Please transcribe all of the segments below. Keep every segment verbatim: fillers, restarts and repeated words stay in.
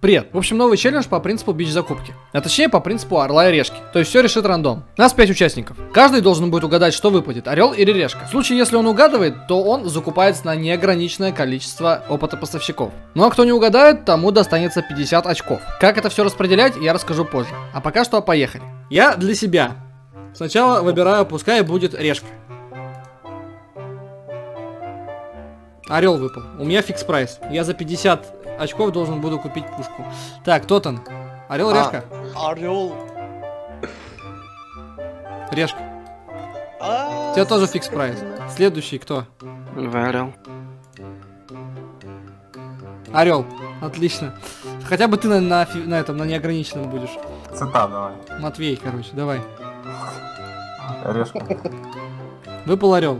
Привет. В общем, новый челлендж по принципу бич-закупки. А точнее, по принципу орла и решки. То есть все решит рандом. Нас пять участников. Каждый должен будет угадать, что выпадет, орел или решка. В случае, если он угадывает, то он закупается на неограниченное количество опыта поставщиков. Ну а кто не угадает, тому достанется пятьдесят очков. Как это все распределять, я расскажу позже. А пока что поехали. Я для себя сначала выбираю, пускай будет решка. Орел выпал. У меня фикс прайс. Я за пятьдесят очков должен буду купить пушку. Так, кто там? Орел, а, решка? Орел. Решка. А, у тебя тоже фикс прайс. Следующий кто? Орел. Орел. Отлично. Хотя бы ты на, на, на этом, на неограниченном будешь. Цитат давай. Матвей, короче, давай. Решка. Выпал орел.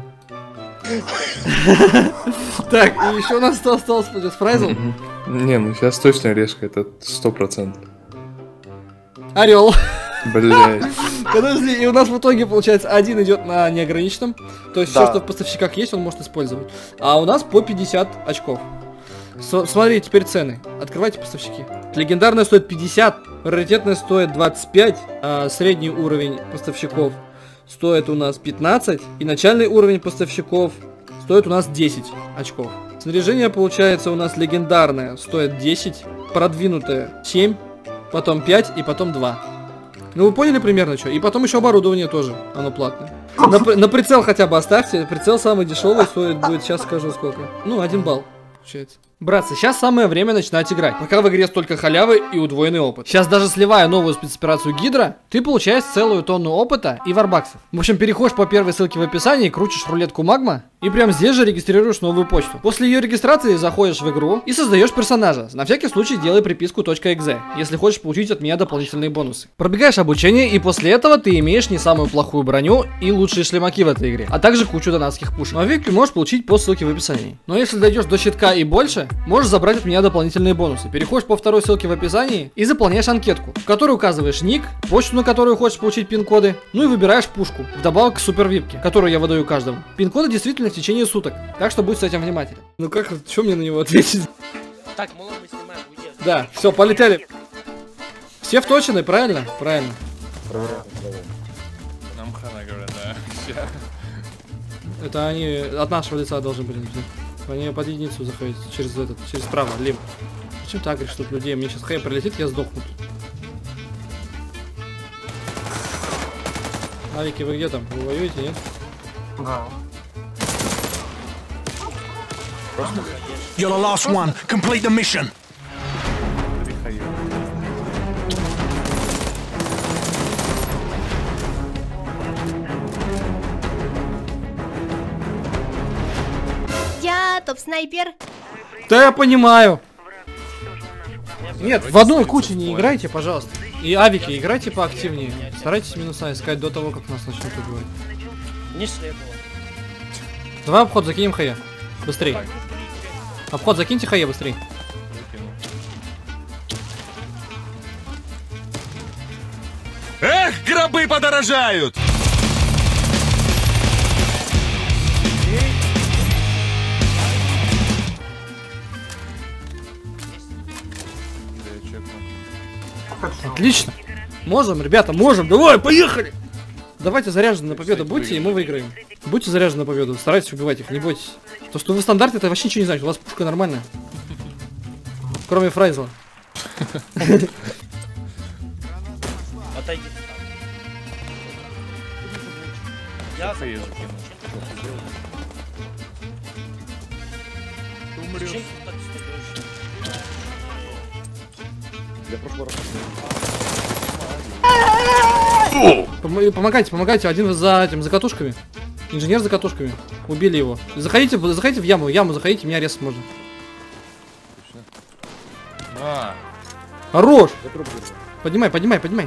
Так, и еще у нас что осталось с прайзом? Не, ну сейчас точно решка, это сто процентов. Орел. Блять. Подожди, и у нас в итоге получается один идет на неограниченном. То есть Да. все, что в поставщиках есть, он может использовать. А у нас по пятьдесят очков. С смотри, теперь цены. Открывайте поставщики. Легендарная стоит пятьдесят, раритетная стоит двадцать пять, а средний уровень поставщиков стоит у нас пятнадцать, и начальный уровень поставщиков стоит у нас десять очков. Снаряжение получается у нас легендарное стоит десять, продвинутое семь, потом пять и потом два. Ну вы поняли примерно что? И потом еще оборудование тоже, оно платное. На, на прицел хотя бы оставьте, прицел самый дешевый стоит будет, сейчас скажу сколько. Ну, один балл получается. Братцы, сейчас самое время начинать играть, пока в игре столько халявы и удвоенный опыт. Сейчас даже сливая новую спецоперацию Гидра, ты получаешь целую тонну опыта и варбаксов. В общем, переходишь по первой ссылке в описании, крутишь рулетку магма и прям здесь же регистрируешь новую почту. После ее регистрации заходишь в игру и создаешь персонажа. На всякий случай делай приписку .exe, если хочешь получить от меня дополнительные бонусы. Пробегаешь обучение, и после этого ты имеешь не самую плохую броню и лучшие шлемаки в этой игре, а также кучу донатских пушек. Ну а вики можешь получить по ссылке в описании. Но если дойдешь до щитка и больше, можешь забрать от меня дополнительные бонусы. Переходишь по второй ссылке в описании и заполняешь анкетку, в которой указываешь ник, почту, на которую хочешь получить пин-коды, ну и выбираешь пушку, вдобавок к супер випке, которую я выдаю каждому. Пин-коды действительно в течение суток, так что будь с этим внимателен. Ну как, что мне на него ответить? Так, мало мы снимаем, уйдем. Да, все, полетели. Все вточены, правильно? Правильно. Нам хана говорят, да. Это они от нашего лица должны были найти. Они под единицу заходят через этот, через право, лим. Зачем ты агришь тут людей? Мне сейчас хай прилетит, я сдохну. Авики, вы где там? Вы воюете, нет? Да. You're the last one. Complete the mission. Я топ-снайпер. Да я понимаю. Нет, в одной куче не играйте, пожалуйста. И авики, играйте поактивнее. Старайтесь минуса искать до того, как нас начнут убивать. Не следовало. Давай обход закинем хая. Быстрей. Обход закиньте хая быстрей. Эх, гробы подорожают! Отлично. Можем, ребята, можем. Давай, поехали. Давайте заряжены на победу будьте, и мы выиграем. Будьте заряжены на победу. Старайтесь убивать их, не бойтесь. То, что вы в стандарте, это вообще ничего не значит. У вас пушка нормальная. Кроме Фрайзла. Отойди. Я Хае закину. Зачем ты так встаёшь? Пом- Помогайте, помогайте. Один за этим, за катушками. Инженер за катушками. Убили его. Заходите, заходите в яму. В яму заходите, меня резать можно. А, Хорош! Поднимай, поднимай, поднимай.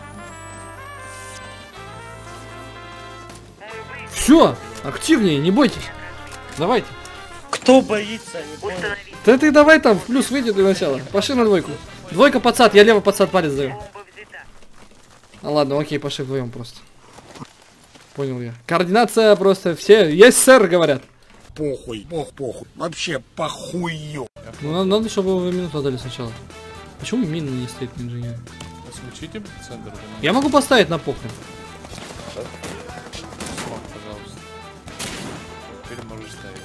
Все, активнее, не бойтесь. Давайте. Кто боится? Не понял. Да ты давай там, в плюс выйди для начала. Пошли на двойку. Двойка подсад, я лево подсад палец даю. А ладно, окей, пошли вдвоем просто. Понял я. Координация просто все. Есть, сэр, говорят. Похуй, пох, похуй. Вообще похую. Ну надо, надо, чтобы вы минуту отдали сначала. Почему мина не стоит на инженере? Смучите центр. Я могу поставить на похрен. Смог, пожалуйста. Теперь можешь ставить.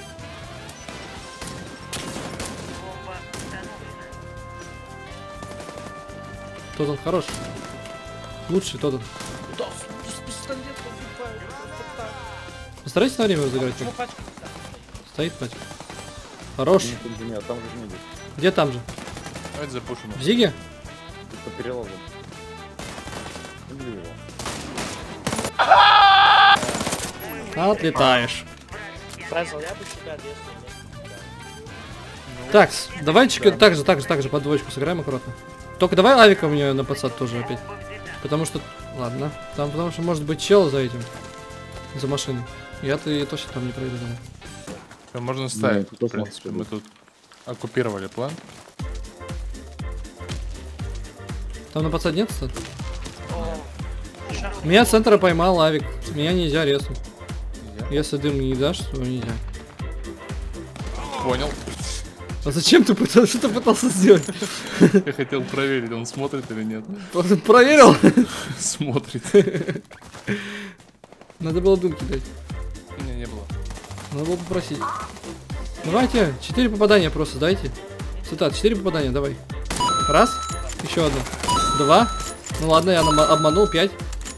Тот он хорош. Лучший тот он. Да, с, с пистолетом убиваю, просто так. Постарайтесь на время разыграть. Почему пачка? Стоит пачка. Хорош. Нет, инженер, там же не будет. Где там же? Давайте запушим. В Зиге? По перелазу. Убили его. Отлетаешь. Фрайзел, я бы себя лезу. Так, давайте так же, так же, так же под двоечку сыграем аккуратно. Только давай авика мне на подсад тоже опять. Потому что, ладно, там потому что может быть чел за этим. За машиной. Я-то точно там не пройду. Думаю. Всё, можно ставить. тут В точно принципе, можно мы тут оккупировали план. Там на подсад нет, кстати? Меня с центра поймал авик. Меня нельзя резнуть. Нельзя? Если дым не дашь, то нельзя. Понял. А зачем ты пытался, что ты пытался сделать? Я хотел проверить, он смотрит или нет. Проверил? Смотрит. Надо было дым кидать. Не, не было. Надо было попросить. Давайте, четыре попадания просто дайте. Цитат, четыре попадания, давай. Раз, еще одно. Два. Ну ладно, я нам обманул, пять.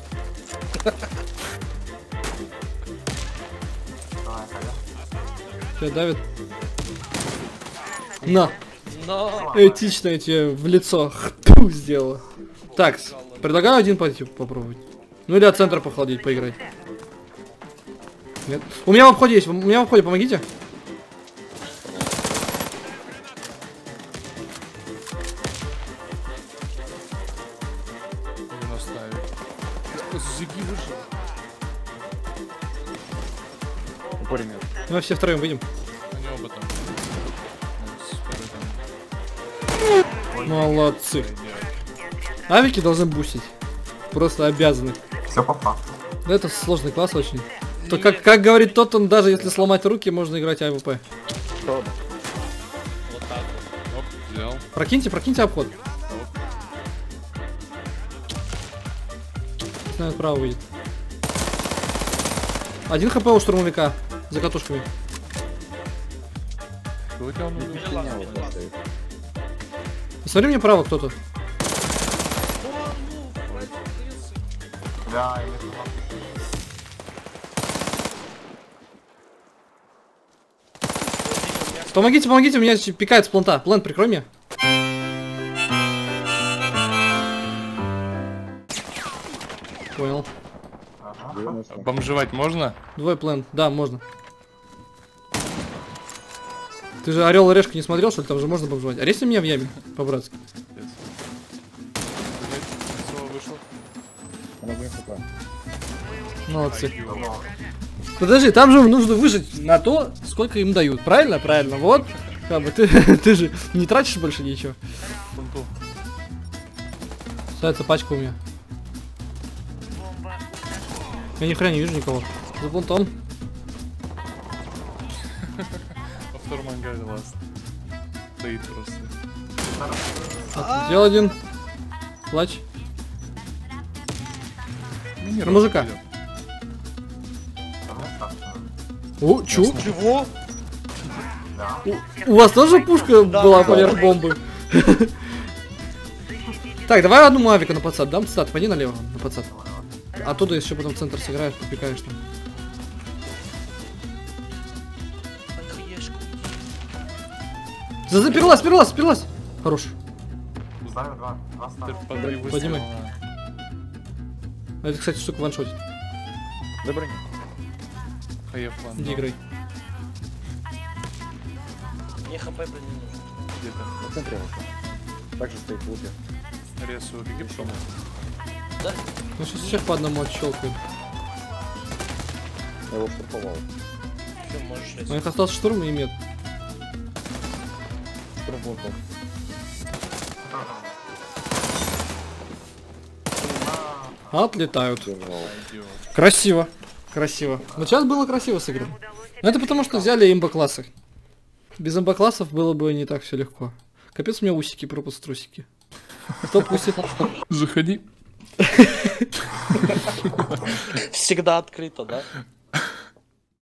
Давай, Коля. Тебя давит. На, Но... этично я тебе в лицо хту сделала. Так, предлагаю один пойти попробовать. Ну или от центра похолодить, поиграть. Нет. У меня в обходе есть, у меня в обходе, помогите. Будем оставить. Зиги вышел. Упорим нет. Мы все втроем выйдем. Они оба там. Молодцы. Авики должны бустить. Просто обязаны. Все по факту. Да это сложный класс очень. То как, как говорит тот, он даже если сломать руки, можно играть АВП. Что? Вот так вот. Оп, взял. Прокиньте, прокиньте обход. Наверное, справа выйдет. Один хп у штурмовика. За катушками. Кто у тебя он убил? Меня вот так стоит. Смотри мне право кто-то. Да, я не знал. Помогите, помогите, у меня пикает с планта. Плант, прикрой меня. Понял. Ага. Бомжевать можно? Двое план. Да, можно. Ты же Орел и Решка не смотрел, что ли? Там же можно бомжевать. А резни меня в яме, по-братски. Вышел. Он один хп. Молодцы. Подожди, там же нужно выжить на то, сколько им дают. Правильно? Правильно. Вот. Как бы ты, ты же не тратишь больше ничего. Пункту. Ставится пачка у меня. Я ни хрена не вижу никого. За бунтом. Во втором ангаре ласт. Стоит просто. Сделал один. Плач. На мужика. О, чё? Чего? У вас тоже пушка была поверх бомбы? Так, давай одну мавика на подсад. Дам цитат, пойди налево на подсад. Оттуда еще потом в центр сыграешь, попикаешь там. Заперлась, заперлась, заперлась. Хорош. Ставим два. Два ставим. Поднимай. Поднимай. А это, кстати, штука ваншотит. Да броня. Хаев план. Иди играй. Мне хп, блин, не нужно. Где-то. На центре вот. Также стоит в лупе. Ресу, беги потом. Ну сейчас всех по одному отщелкаем. Я его штурмовал. Все, можешь У лезть. них остался штурм и мед. Штурмовал. Отлетают. Держал. Красиво. Красиво. Вот сейчас было красиво сыграно. Но это потому что взяли имбо-классы. Без имбо-классов было бы не так все легко. Капец, у меня усики, пропуск трусики. Кто пустит? Заходи. Всегда открыто, да?